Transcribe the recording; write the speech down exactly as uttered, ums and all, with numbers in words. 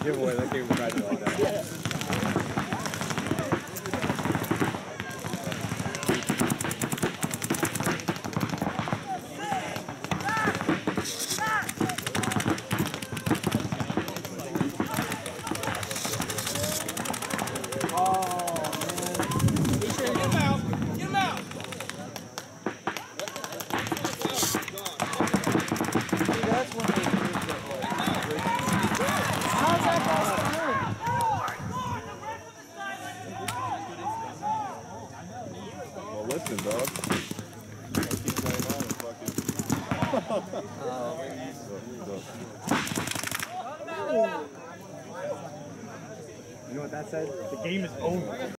giveaway. That game was right like that. Yeah. Listen, dog. Keep playing on and fucking. You know what that says? The game is over.